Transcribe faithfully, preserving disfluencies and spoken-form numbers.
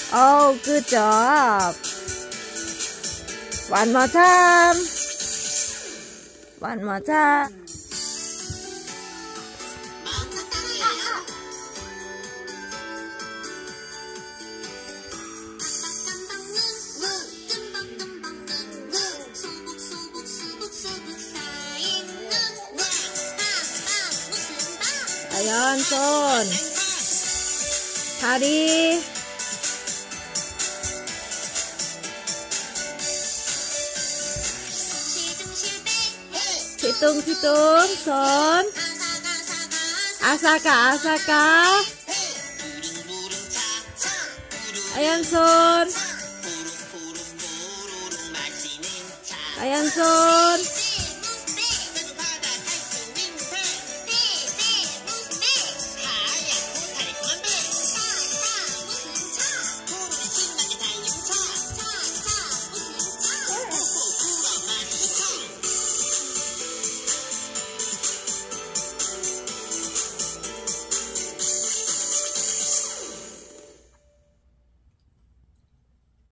Oh, good job. One more time. One more time. Ayan, 손. 다리. 뒤뚱뒤뚱, 손. 아사가, 아사가. 아yan, 손. 아yan, 손.